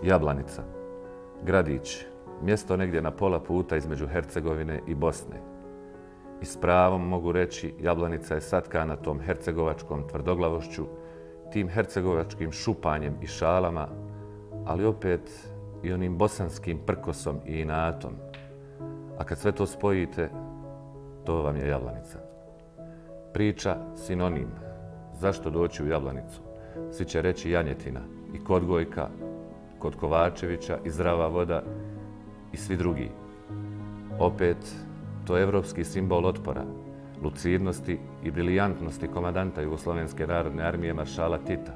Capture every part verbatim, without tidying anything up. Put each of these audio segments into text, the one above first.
Jablanica, gradić, mjesto negdje na pola puta između Hercegovine i Bosne. I s pravom mogu reći, Jablanica je satkana tom hercegovačkom tvrdoglavošću, tim hercegovačkim šupanjem i šalama, ali opet i onim bosanskim prkosom i inatom. A kad sve to spojite, to vam je Jablanica. Priča sinonim. Zašto doći u Jablanicu? Svi će reći janjetina i kod Gojka, kod Kovačevića i zdrava voda i svi drugi. Opet, to je evropski simbol otpora, lucidnosti i briljantnosti komandanta Jugoslovenske narodne armije maršala Tita,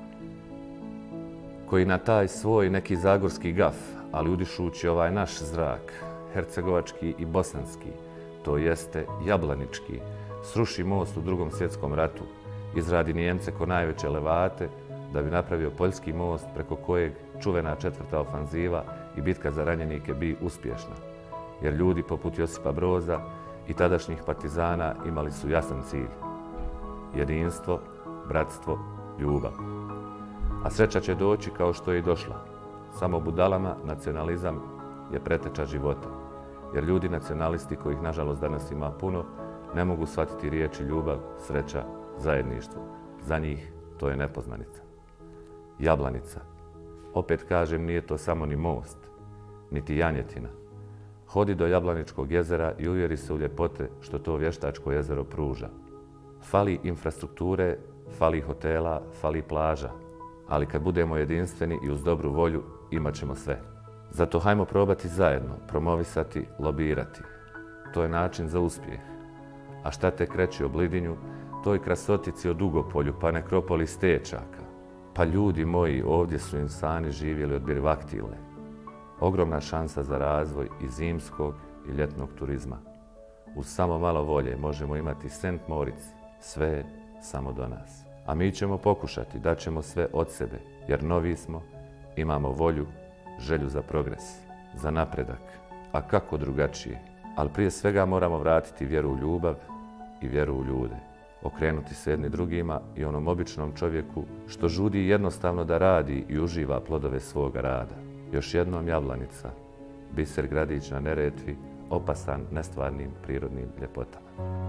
koji na taj svoj neki zagorski gaf, ali udišući ovaj naš zrak, hercegovački i bosanski, to jeste jablanički, sruši most u Drugom svjetskom ratu, izradi Nijemce ko najveće levate, da bi napravio poljski most preko kojeg čuvena četvrta ofanziva i bitka za ranjenike bi uspješna. Jer ljudi poput Josipa Broza i tadašnjih partizana imali su jasan cilj. Jedinstvo, bratstvo, ljubav. A sreća će doći kao što je i došla. Samo budalama nacionalizam je preteča života. Jer ljudi nacionalisti, kojih nažalost danas ima puno, ne mogu shvatiti riječi ljubav, sreća, zajedništvo. Za njih to je nepoznanica. Jablanica. Opet kažem, nije to samo ni most, niti janjetina. Hodi do Jablaničkog jezera i uvjeri se u ljepote što to vještačko jezero pruža. Fali infrastrukture, fali hotela, fali plaža. Ali kad budemo jedinstveni i uz dobru volju, imat ćemo sve. Zato hajmo probati zajedno, promovisati, lobirati. To je način za uspjeh. A šta tek reći o Blidinju, toj krasotici o Dugopolju, pa nekropoli Stečaka. Pa ljudi moji, ovdje su insani živjeli od birvaktile. Ogromna šansa za razvoj i zimskog i ljetnog turizma. Uz samo malo volje možemo imati Sent Moritz, sve samo do nas. A mi ćemo pokušati, daćemo sve od sebe, jer novi smo, imamo volju, želju za progres, za napredak. A kako drugačije? Ali prije svega moramo vratiti vjeru u ljubav i vjeru u ljude. Okrenuti se jedni drugima i onom običnom čovjeku što žudi jednostavno da radi i uživa plodove svoga rada. Još jednom Jablanica, biser gradić na Neretvi, opasan nestvarnim prirodnim ljepotama.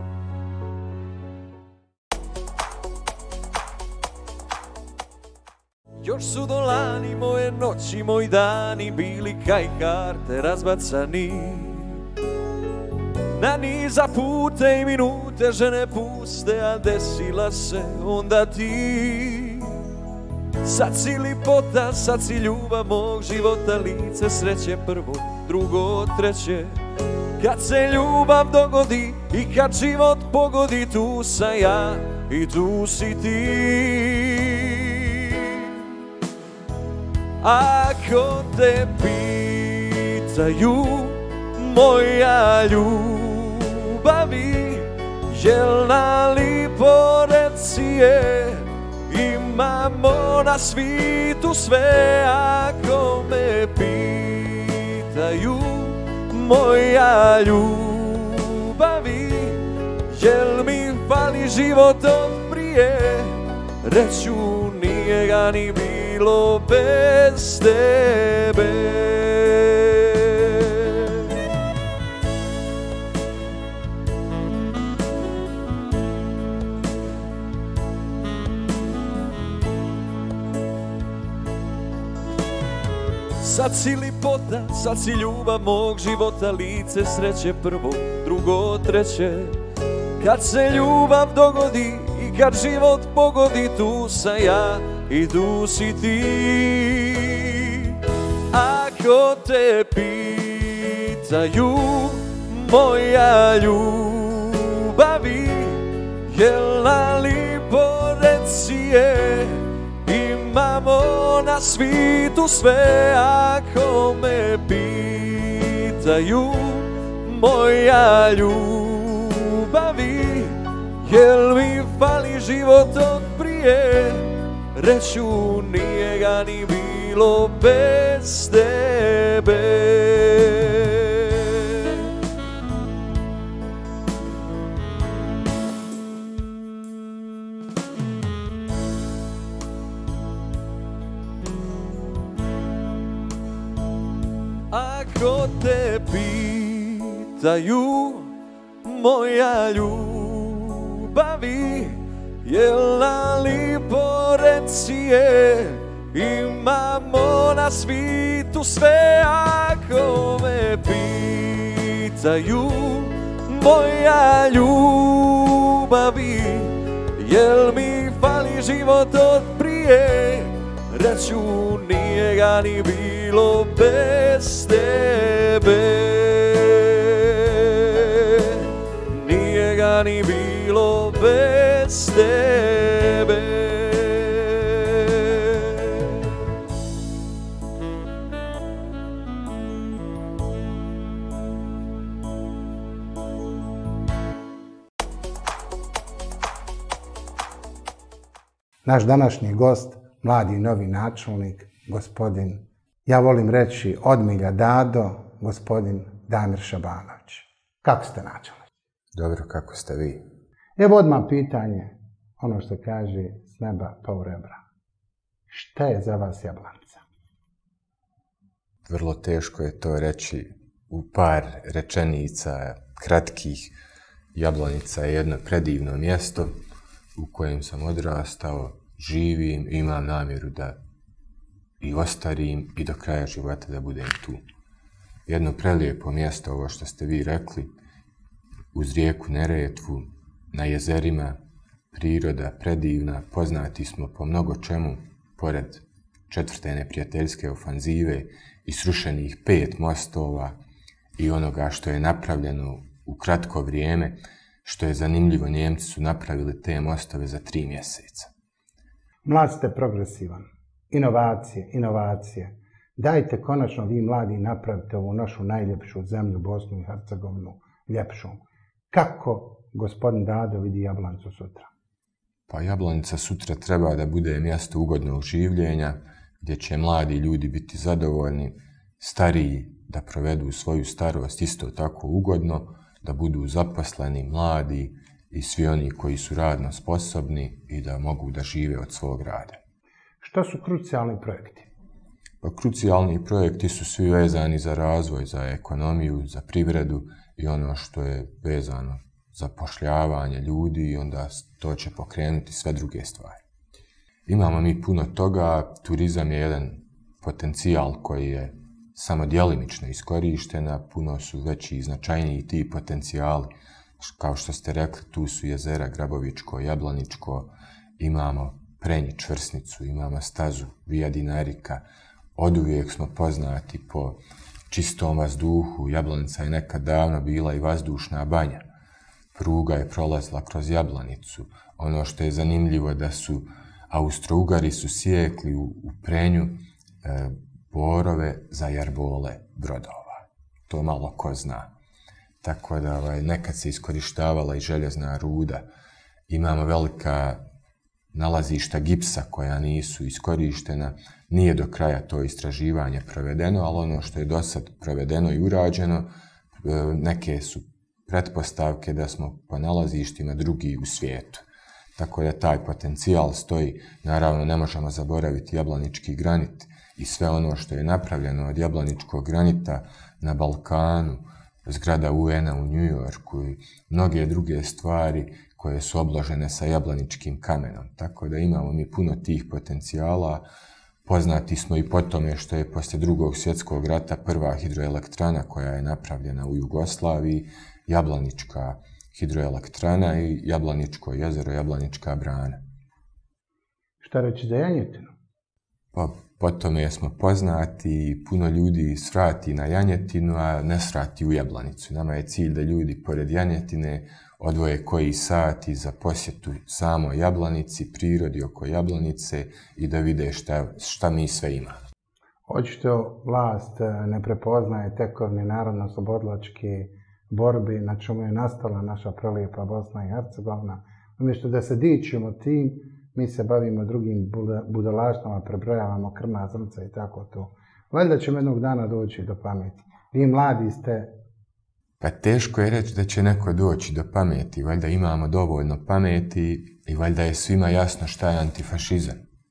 Još su dolani moje noći, moji dani bili kaj karte razbacani. Na niza pute i minute žene puste, a desila se onda ti. Sad si lipota, sad si ljubav mog života, lice sreće prvo, drugo, treće. Kad se ljubav dogodi i kad život pogodi, tu sam ja i tu si ti. Ako te pitaju moja ljubavi, jel na lipo reci je, imamo na svitu sve. Ako me pitaju moja ljubavi, jel mi fali život od prije, reću nije ga ni bilo bez tebe. Sad si lipota, sad si ljubav mog života, lice sreće prvo, drugo, treće. Kad se ljubav dogodi i kad život pogodi, tu sam ja i tu si ti. Ako te pitaju moja ljubavi, jel na lipo reci je, imamo na svitu sve. Ako me pitaju moja ljubavi, jel mi fali život od prije, reću nije ga ni bilo bez tebe. god te pitaju, moja ljubavi, jel na lipo reci je, imamo na svitu sve. Ako me pitaju, moja ljubavi, jel mi fali život od prije, reću nije ga ni bilo bez tebe. Nije ga ni bilo bez tebe. Naš današnji gost, mladi novi načelnik, gospodin, ja volim reći od milja Dado, gospodin Damir Šabanović. Kako ste načelnik? Dobro, kako ste vi? Evo odmah pitanje, ono što kaže s neba pa u rebra. Šta je za vas Jablanica? Vrlo teško je to reći u par rečenica kratkih. Jablanica je jedno predivno mjesto u kojem sam odrastao, živim i imam namjeru da i ostarim i do kraja života da budem tu. Jedno prelijepo mjesto, ovo što ste vi rekli, uz rijeku Neretvu, na jezerima, priroda predivna, poznati smo po mnogo čemu, pored četvrte neprijateljske ofanzive i srušenih pet mostova i onoga što je napravljeno u kratko vrijeme, što je zanimljivo, Njemci su napravili te mostove za tri mjeseca. Mlad ste progresivan. Inovacije, inovacije. Dajte konačno vi mladi napravite ovu našu najljepšu zemlju, Bosnu i Hercegovinu, ljepšu. Kako gospodin Dado vidi Jablanicu sutra? Pa Jablanica sutra treba da bude mjesto ugodnog življenja, gdje će mladi ljudi biti zadovoljni, stariji da provedu svoju starost isto tako ugodno, da budu zaposleni, mladi i svi oni koji su radno sposobni i da mogu da žive od svog rada. Što su krucijalni projekti? Pa krucijalni projekti su svi vezani za razvoj, za ekonomiju, za privredu i ono što je vezano za zapošljavanje ljudi i onda to će pokrenuti sve druge stvari. Imamo mi puno toga, turizam je jedan potencijal koji je samo djelimično iskorištena, puno su veći i značajniji ti potencijali. Kao što ste rekli, tu su jezera Grabovičko, Jablaničko, imamo Prenji čvrsnicu, imamo stazu Via Dinarika. Oduvijek smo poznati po čistom vazduhu. Jablanica je nekad davno bila i vazdušna banja. Pruga je prolazila kroz Jablanicu. Ono što je zanimljivo da su Austro-Ugari su sjekli u, u Prenju e, borove za jarbole brodova. To malo ko zna. Tako da ovaj, nekad se iskorištavala i željezna ruda. Imamo velika nalazišta gipsa koja nisu iskorištena. Nije do kraja to istraživanje provedeno, ali ono što je do sad provedeno i urađeno, neke su pretpostavke da smo po nalazištima drugi u svijetu. Tako da taj potencijal stoji. Naravno, ne možemo zaboraviti jablanički granit i sve ono što je napravljeno od jablaničkog granita na Balkanu, zgrada U N-a u New Yorku i mnoge druge stvari koje su obložene sa jablaničkim kamenom. Tako da imamo mi puno tih potencijala. Poznati smo i po tome što je poslije drugog svjetskog rata prva hidroelektrana koja je napravljena u Jugoslaviji, Jablanička hidroelektrana i Jablaničko jezero, Jablanička brana. Šta reći za janjetinu? Pa po tome smo poznati i puno ljudi svrati na janjetinu, a ne svrati u Jablanicu. Nama je cilj da ljudi pored janjetine odvoje koji sati za posjetu samo Jablanici, prirodi oko Jablanice i da vide šta, šta mi sve imamo. Očito vlast ne prepoznaje tekovne narodno-slobodilačke borbe na čemu je nastala naša prelijepa Bosna i Hercegovina. Umjesto da se dičimo tim, mi se bavimo drugim budalaštama, prebrojavamo krvna zrnca i tako to. Valjda ćemo jednog dana doći do pameti. Vi mladi ste... Pa teško je reći da će neko doći do pameti. Valjda imamo dovoljno pameti i valjda je svima jasno šta je antifašizam.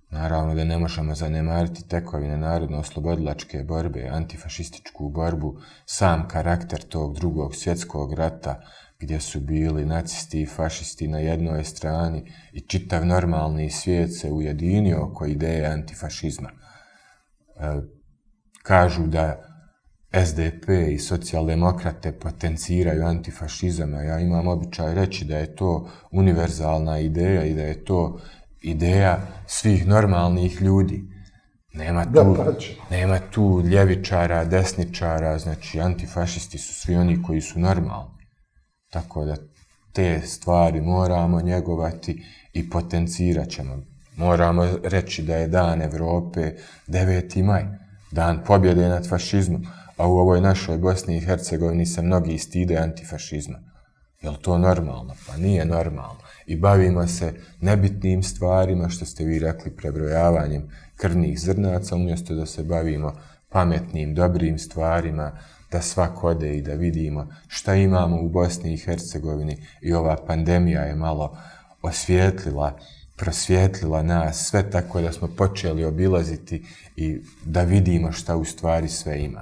Naravno da ne možemo zanemariti tekovine narodno-oslobodilačke borbe, antifašističku borbu, sam karakter tog drugog svjetskog rata, gdje su bili nacisti i fašisti na jednoj strani i čitav normalni svijet se ujedinio oko ideje antifašizma. E, kažu da S D P i socijaldemokrate potenciraju antifašizam, a ja imam običaj reći da je to univerzalna ideja i da je to ideja svih normalnih ljudi. Nema tu, Da, nema tu ljevičara, desničara, znači antifašisti su svi oni koji su normalni. Tako da te stvari moramo njegovati i potencirat ćemo. Moramo reći da je Dan Evrope deveti maj, dan pobjede nad fašizmom, a u ovoj našoj Bosni i Hercegovini se mnogi stide antifašizma. Je li to normalno? Pa nije normalno. I bavimo se nebitnim stvarima, što ste vi rekli, prebrojavanjem krvnih zrnaca, umjesto da se bavimo pametnim, dobrim stvarima, da svak ode i da vidimo šta imamo u Bosni i Hercegovini. I ova pandemija je malo osvijetlila, prosvijetlila nas sve, tako da smo počeli obilaziti i da vidimo šta u stvari sve ima.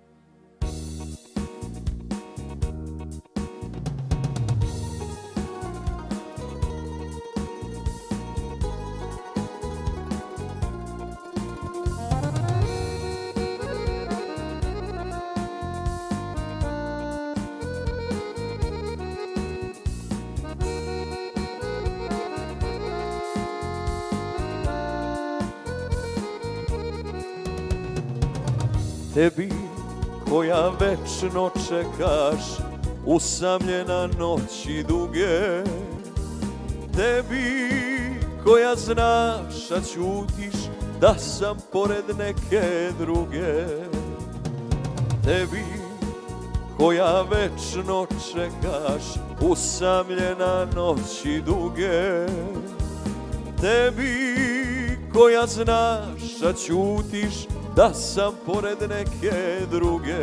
Tebi koja večno čekaš usamljena noći duge, tebi koja znaš, a ćutiš da sam pored neke druge, tebi koja večno čekaš usamljena noći duge, tebi koja znaš, a ćutiš da sam pored neke druge,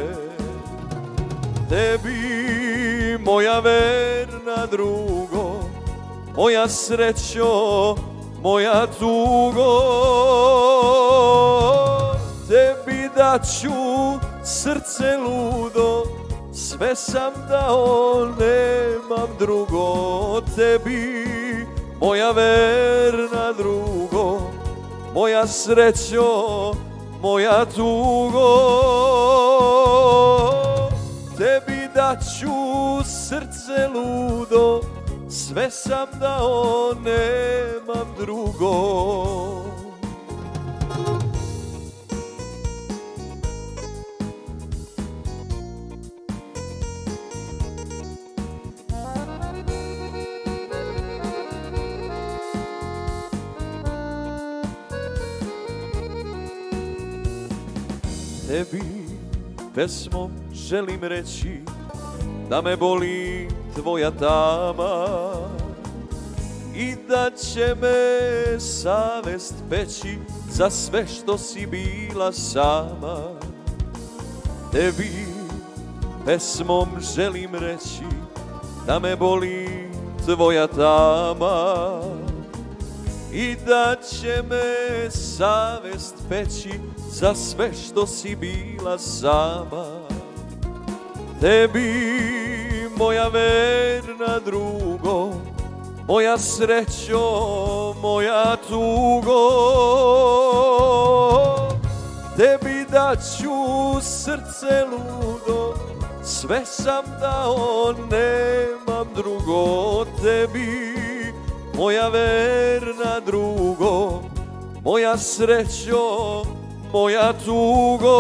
tebi moja verna drugo, moja srećo, moja tugo, tebi daću srce ludo, sve sam dao, nemam drugo, tebi moja verna drugo, moja srećo, moja tugo, tebi daću srce ludo, sve sam dao, nemam drugo. Tebi pesmom želim reći da me boli tvoja tama i da će me savest peći za sve što si bila sama. Tebi pesmom želim reći da me boli tvoja tama i da će me savest peći za sve što si bila sama. Tebi moja verna drugo, moja srećo, moja tugo, tebi daću srce ludo, sve sam dao, nemam drugo, tebi moja verna drugo, moja srećo, moja tugo,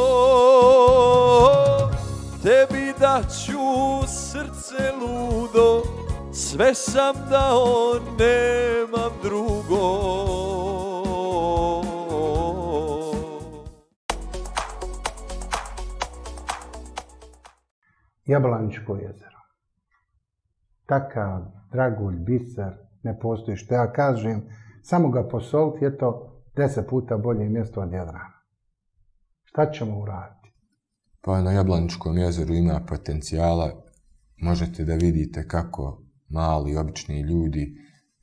tebi daću srce ludo, sve sam dao, nemam drugo. Jablaničko jezero. Takav dragulj, biser, ne postoji, što ja kažem, samo ga posoliti, je to deset puta bolje mjesto od Jadrana. Šta ćemo uraditi? Pa na Jablaničkom jezeru ima potencijala. Možete da vidite kako mali, obični ljudi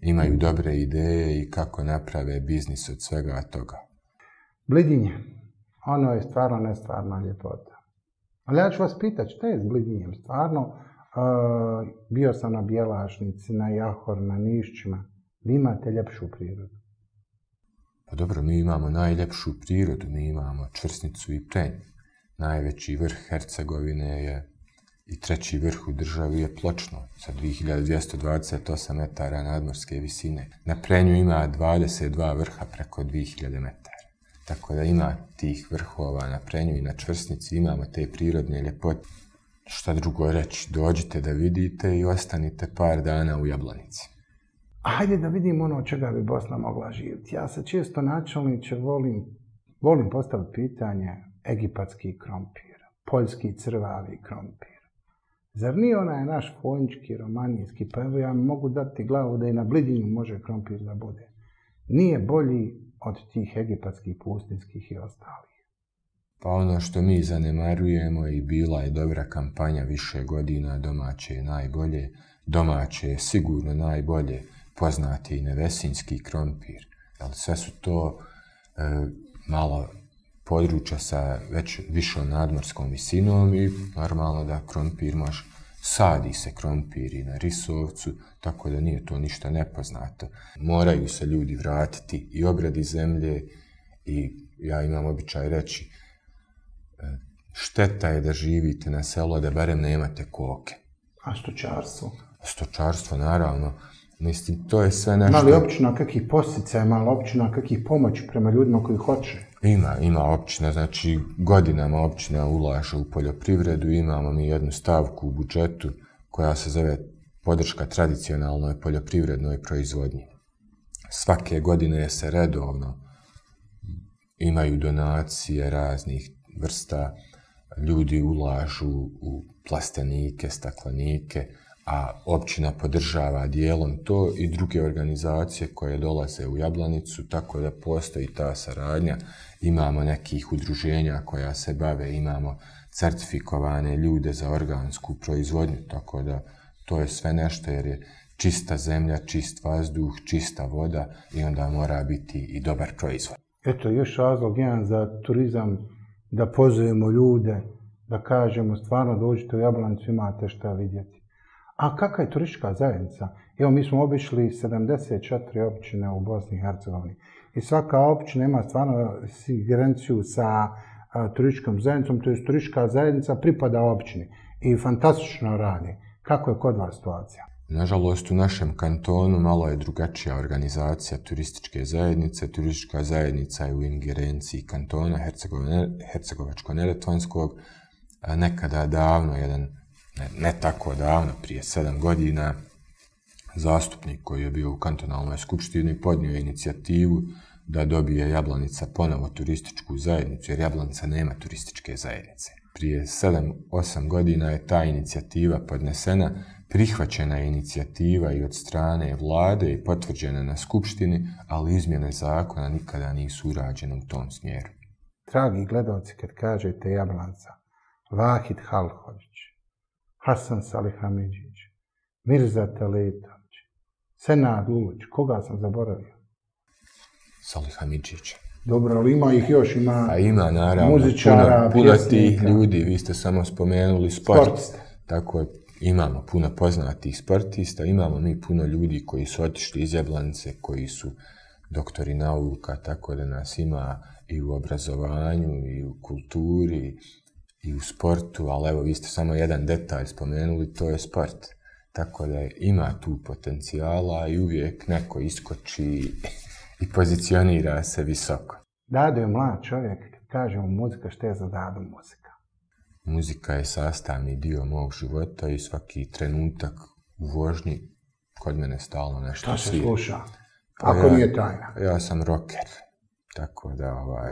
imaju dobre ideje i kako naprave biznis od svega toga. Blidinje, ono je stvarno nestvarna ljepota. Ali ja ću vas pitati, šta je s Blidinjem? Stvarno, uh, bio sam na Bjelašnici, na Jahor, na Nišćima. Vi imate ljepšu prirodu. Pa dobro, mi imamo najljepšu prirodu, mi imamo Čvrsnicu i Prenj. Najveći vrh Hercegovine je i treći vrh u državi je Pločno, sa dvije hiljade dvjesto dvadeset osam metara nadmorske visine. Na Prenju ima dvadeset dva vrha preko dvije hiljade metara. Tako da ima tih vrhova na Prenju i na Čvrsnici, imamo te prirodne ljepote. Šta drugo reći, dođite da vidite i ostanite par dana u Jablanici. Hajde da vidimo ono od čega bi Bosna mogla živjeti. Ja se često načelniče volim, volim postaviti pitanje egipatski krompir, poljski crvavi krompir. Zar nije onaj naš fonjčki, romanijski, pa evo ja mogu dati glavu da i na Blidinju može krompir da bude. Nije bolji od tih egipatskih, pustinskih i ostalih. Pa ono što mi zanemarujemo i bila je dobra kampanja više godina, domaće je najbolje, domaće je sigurno najbolje, poznati i nevesinski krompir. Ali sve su to e, malo područja sa već višom nadmorskom visinom i normalno da krompir može, sadi se krompir i na Risovcu, tako da nije to ništa nepoznato. Moraju se ljudi vratiti i obradi zemlje i ja imam običaj reći šteta je da živite na selu, da barem nemate koke. A stočarstvo? Stočarstvo, naravno. Mislim, to je sve nešto... Ima li općina kakvih posticaja, ima li općina kakvih pomoći prema ljudima koji hoće? Ima, ima općina, znači godinama općina ulaže u poljoprivredu, imamo mi jednu stavku u budžetu koja se zove podrška tradicionalnoj poljoprivrednoj proizvodnji. Svake godine se redovno imaju donacije raznih vrsta, ljudi ulažu u plastenike, staklenike, a općina podržava dijelom to i druge organizacije koje dolaze u Jablanicu, tako da postoji ta saradnja. Imamo nekih udruženja koja se bave, imamo certifikovane ljude za organsku proizvodnju, tako da to je sve nešto jer je čista zemlja, čist vazduh, čista voda i onda mora biti i dobar proizvod. Eto, još razlog jedan za turizam, da pozovemo ljude, da kažemo stvarno dođite u Jablanicu, imate šta vidjeti. A kakva je turistička zajednica? Evo, mi smo obišli sedamdeset četiri općine u Bosni i Hercegovini. I svaka općina ima stvarno sigerenciju sa a, turističkom zajednicom, to je turistička zajednica pripada općini i fantastično radi. Kako je kod vas situacija? Nažalost, u našem kantonu malo je drugačija organizacija turističke zajednice. Turistička zajednica je u ingerenciji kantona Hercegovačko-Neretvanskog. Nekada davno, jedan, ne, ne tako davno, prije sedam godina, zastupnik koji je bio u kantonalnoj skupštini podnio je inicijativu da dobije Jablanica ponovo turističku zajednicu, jer Jablanica nema turističke zajednice. Prije sedam osam godina je ta inicijativa podnesena, prihvaćena je inicijativa i od strane vlade i potvrđena na skupštini, ali izmjene zakona nikada nisu urađene u tom smjeru. Dragi gledalci, kad kažete Jablanca, Vahid Halhović, Hasan Salihamidžić, Mirza Teletović, Senad Uluć, koga sam zaboravio? Salihamidžić. Dobro, ali ima ih još, ima, A ima naravno muzičara, puno, puno tih ljudi, vi ste samo spomenuli sport. Sportiste. Tako imamo puno poznatih sportista, imamo mi puno ljudi koji su otišli iz Jablanice, koji su doktori nauka, tako da nas ima i u obrazovanju, i u kulturi, i u sportu, ali evo vi ste samo jedan detalj spomenuli, to je sport. Tako da ima tu potencijala i uvijek neko iskoči i pozicionira se visoko. Dado je mlad čovjek, kad kažemo muzika, što je za Dado muzika? Muzika je sastavni dio mog života i svaki trenutak u vožnji kod mene stalno nešto Šta se svira. sluša? Pa Ako ja, nije tajna. Ja sam rocker, tako da ovaj...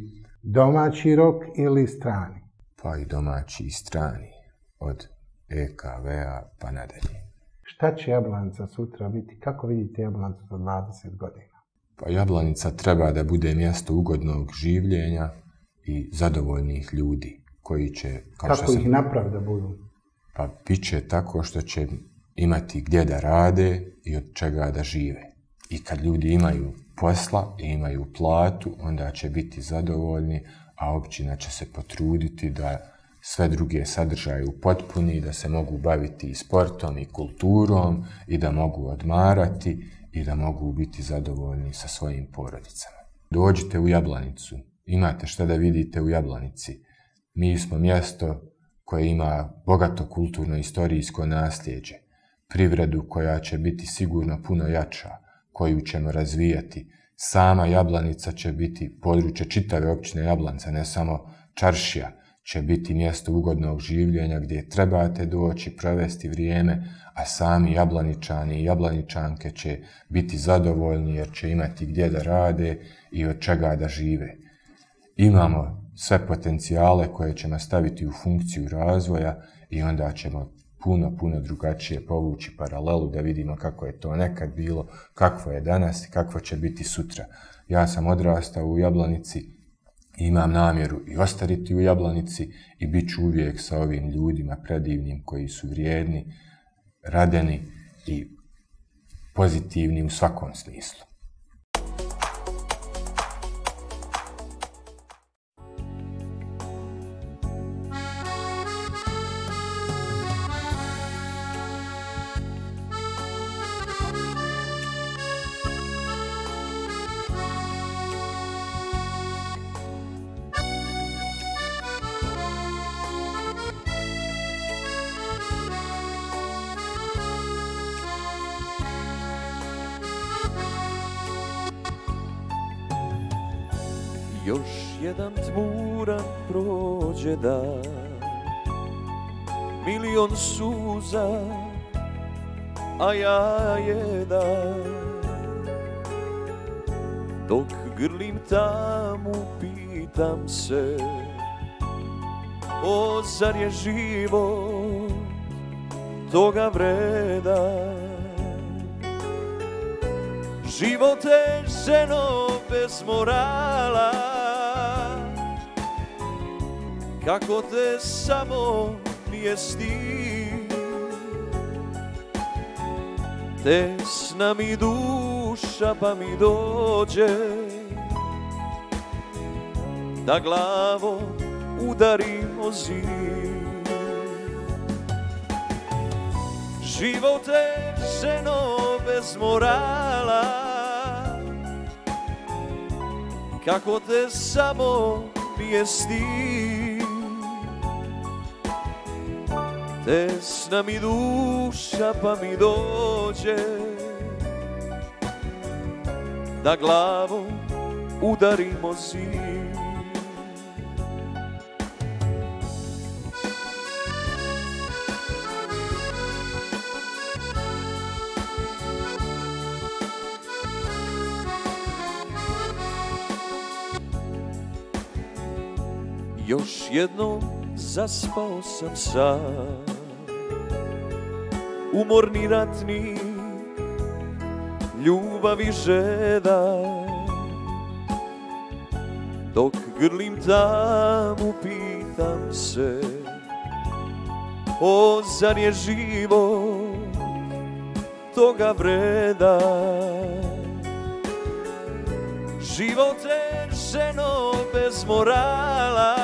Domaći rok ili strani? Pa i domaći i strani, od E K V-a pa nadalje. Šta će Jablanica sutra biti? Kako vidite Jablanicu za dvadeset godina? Pa Jablanica treba da bude mjesto ugodnog življenja i zadovoljnih ljudi koji će... Kao Kako što ih sam, napravi da budu? Pa bit će tako što će imati gdje da rade i od čega da žive. i kad ljudi imaju posla i imaju platu, onda će biti zadovoljni, a općina će se potruditi da sve druge sadržaje upotpuni, da se mogu baviti i sportom i kulturom i da mogu odmarati i da mogu biti zadovoljni sa svojim porodicama. Dođite u Jablanicu, imate šta da vidite u Jablanici. Mi smo mjesto koje ima bogato kulturno-istorijsko nasljeđe, privredu koja će biti sigurno puno jača, koju ćemo razvijati. Sama Jablanica će biti područje čitave općine Jablanca, ne samo čaršija, će biti mjesto ugodnog življenja gdje trebate doći, provesti vrijeme, a sami Jablaničani i Jablaničanke će biti zadovoljni jer će imati gdje da rade i od čega da žive. Imamo sve potencijale koje ćemo staviti u funkciju razvoja i onda ćemo puno, puno drugačije povući paralelu da vidimo kako je to nekad bilo, kakvo je danas i kakvo će biti sutra. Ja sam odrastao u Jablanici, imam namjeru i ostariti u Jablanici i bit ću uvijek sa ovim ljudima predivnim koji su vrijedni, radeni i pozitivni u svakom smislu. Još jedan tmuran prođe dan, milion suza, a ja jedan. Dok grlim tamu pitam se, o zar je život toga vredan? Život je ženo bez morala, kako te samo nije stid. Tesna mi duša pa mi dođe da glavom udarim o zid. Život je ženo bez morala, kako te samo nije stid. Tesna mi duša pa mi dođe da glavom udarim o zid. Još jednom zaspao sam sam, umorni ratni, ljubavi žedan. Dok grlim tamu pitam se, o zar je život toga vredan? Život je ženo bez morala,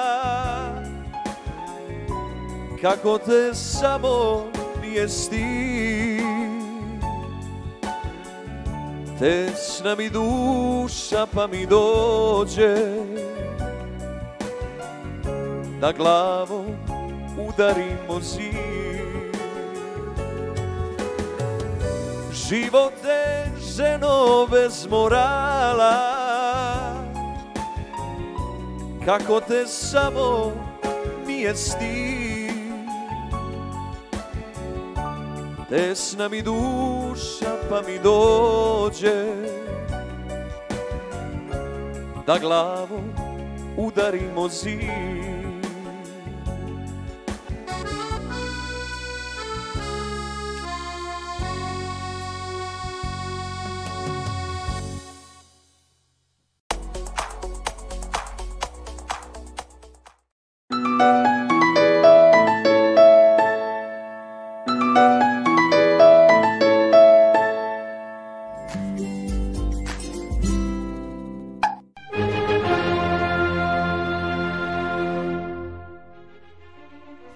kako te samo nije stid. Tesna mi duša pa mi dođe da glavom udarim o zid. Život je ženo bez morala, kako te samo nije stid. Tesna mi duša pa mi dođe da glavom udarim o zid.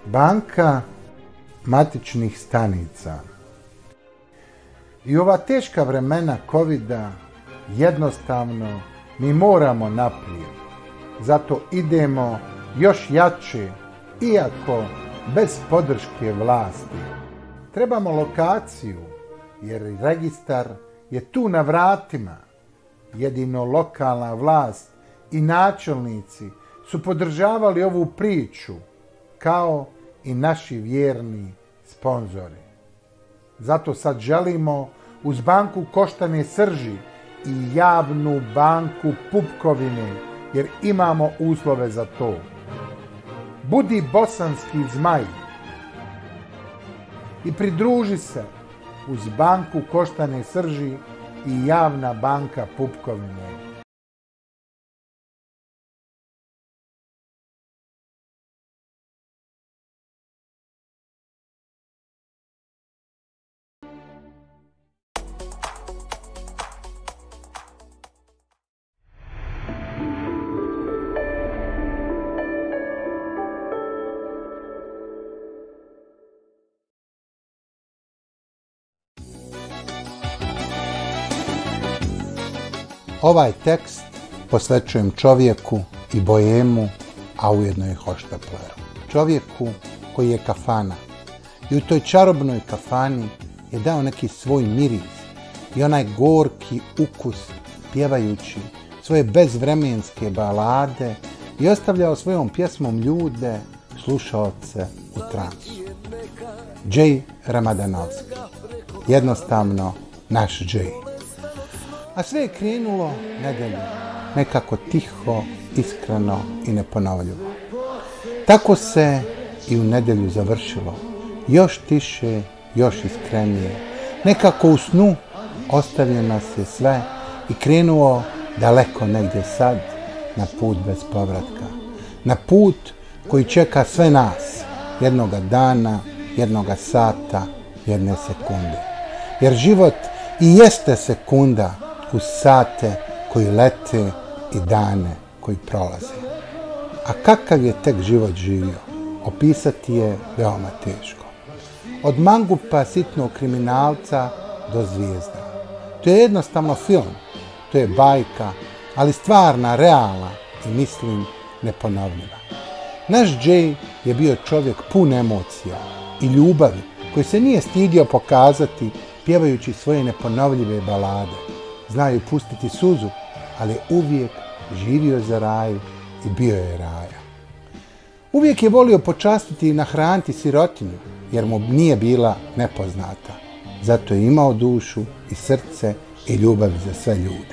banka matičnih stanica. I ova teška vremena kovida jednostavno mi moramo naprijed. Zato idemo još jače, iako bez podrške vlasti. Trebamo lokaciju, jer registar je tu na vratima. Jedino lokalna vlast i načelnici su podržavali ovu priču, kao i naši vjerni sponzori. Zato sad želimo uz banku Koštane srži i javnu banku Pupkovine, jer imamo uslove za to. Budi bosanski zmaj i pridruži se uz banku Koštane srži i javna banka Pupkovine. Ovaj tekst posvećujem čovjeku i bojemu, a ujedno i hoštapleru. Čovjeku koji je kafana. I u toj čarobnoj kafani je dao neki svoj miris i onaj gorki ukus pjevajući svoje bezvremenske balade i ostavljao svojom pjesmom ljude, slušaoce u transu. Džej Ramadanovski. Jednostavno naš Džej. A sve je krenulo nedeljom, nekako tiho, iskreno i neponovljivo. Tako se i u nedjelju završilo, još tiše, još iskrenije. Nekako u snu ostavio nas je sve i krenuo daleko negdje sad, na put bez povratka. Na put koji čeka sve nas, jednoga dana, jednoga sata, jedne sekunde. Jer život i jeste sekunda, uz sate koji lete i dane koji prolaze. A kakav je tek život živio, opisati je veoma teško. Od mangupa sitnog kriminalca do zvijezda. To je jednostavno film, to je bajka, ali stvarna, realna i mislim neponovljiva. Naš Džej je bio čovjek pun emocija i ljubavi koji se nije stidio pokazati pjevajući svoje neponovljive balade. Znaju pustiti suzu, ali uvijek živio za raju i bio je raja. Uvijek je volio počastiti i nahraniti sirotinju, jer mu nije bila nepoznata. Zato je imao dušu i srce i ljubav za sve ljude.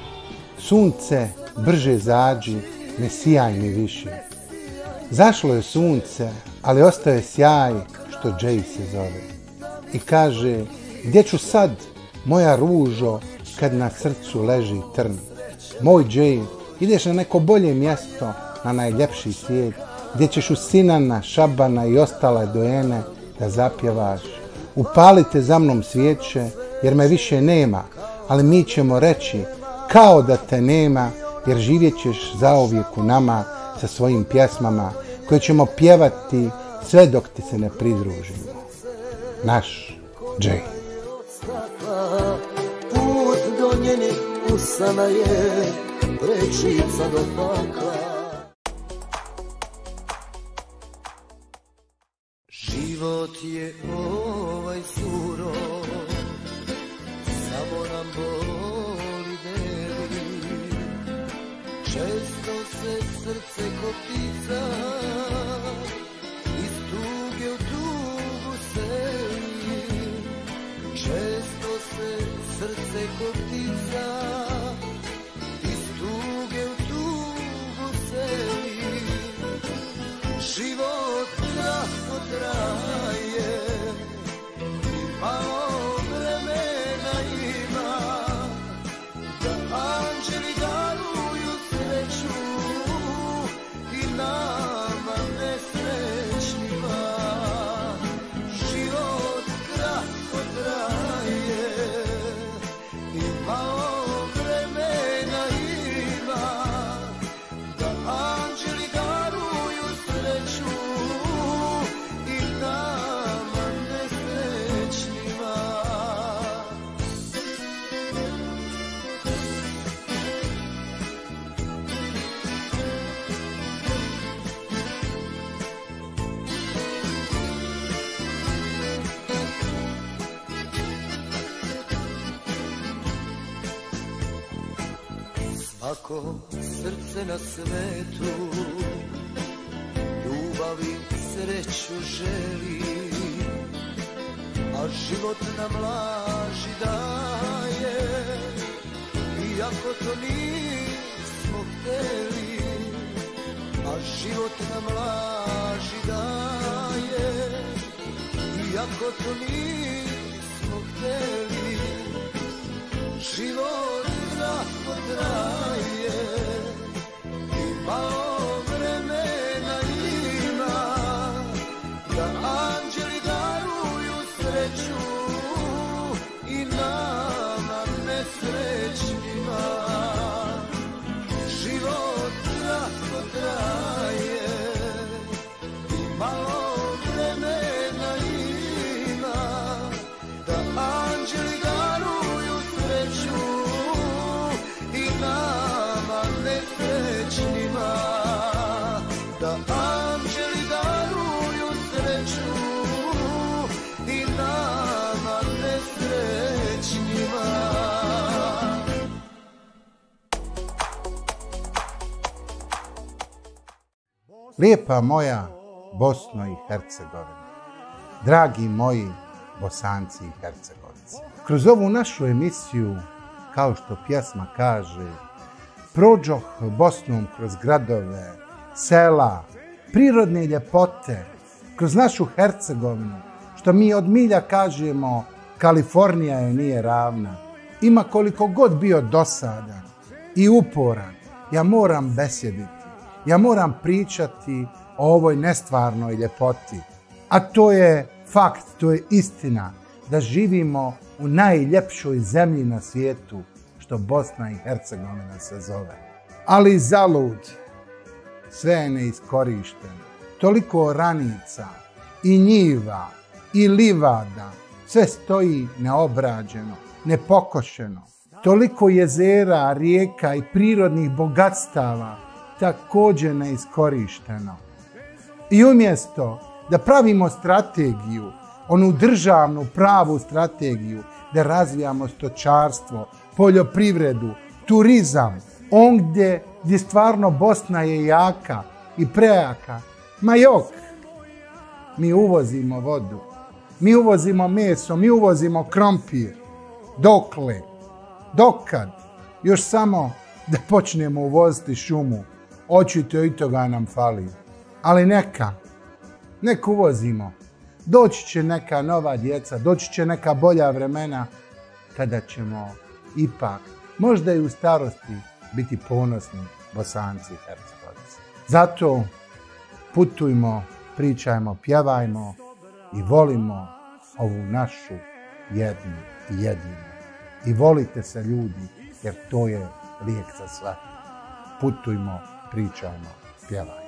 Sunce brže zađi, ne sijaj mi više. Zašlo je sunce, ali ostao je sjaj što Džej se zove. I kaže, gdje ću sad, moja ružo, kad na srcu leži trn. Moj Džej, ideš na neko bolje mjesto, na najljepši svijet, gdje ćeš u Sinana, Šabana i ostale doene da zapjevaš. Upalite za mnom svijeće, jer me više nema, ali mi ćemo reći, kao da te nema, jer živjet ćeš zauvijek u nama sa svojim pjesmama, koje ćemo pjevati sve dok ti se ne pridružimo. Naš Džej. Put do njenih usana je prečica do pakla. Život je ovaj surov, samo nam boli deli. Često se srce ko ptica iz tuge u tugu seli. Često se srce ko ptica iz tuge u tugu seli. Život kratko traje i malo vremena ima, da anđeli daruju sreću i nama nesrećnima. Život kratko traje i malo vremena ima, da anđeli daruju sreću Svako srce na svetu ljubavi sreću želi, a život nam laži daje, iako to nismo hteli, a život nam laži daje, iako to nismo hteli. Život kratko traje i malo vremena ima, da anđeli daruju sreću i nama nesrećnima. Život kratko traje i malo vremena ima, da anđeli daruju sreću i nama nesrećnima. Da anđeli daruju sreću i nama nesrećnima. Lijepa moja Bosno i Hercegovina, dragi moji Bosanci i Hercegovci, kroz ovu našu emisiju, kao što pjesma kaže, prođoh Bosnom kroz gradove, sela, prirodne ljepote, kroz našu Hercegovinu, što mi od milja kažemo, Kalifornija joj nije ravna. Ima koliko god bio dosadan i uporan, ja moram besjediti, ja moram pričati o ovoj nestvarnoj ljepoti. A to je fakt, to je istina, da živimo u najljepšoj zemlji na svijetu, što Bosna i Hercegovina se zove. Ali zalud, sve je neiskorišteno. Toliko oranica i njiva i livada, sve stoji neobrađeno, nepokošeno. Toliko jezera, rijeka i prirodnih bogatstava također neiskorišteno. I umjesto da pravimo strategiju, onu državnu pravu strategiju, da razvijamo stočarstvo, poljoprivredu, turizam, ondje gdje stvarno Bosna je jaka i prejaka, ma jok, mi uvozimo vodu, mi uvozimo meso, mi uvozimo krompir. Dokle? Dokad? Još samo da počnemo uvoziti šumu, očito i toga nam fali. Ali neka, nek uvozimo. Doći će neka nova djeca, doći će neka bolja vremena, kada ćemo ipak, možda i u starosti, biti ponosni Bosanci i Hercegovci. Zato putujmo, pričajmo, pjevajmo i volimo ovu našu jednu i jedinu. I volite se ljudi, jer to je lijek za sve. Putujmo, pričajmo, pjevajmo.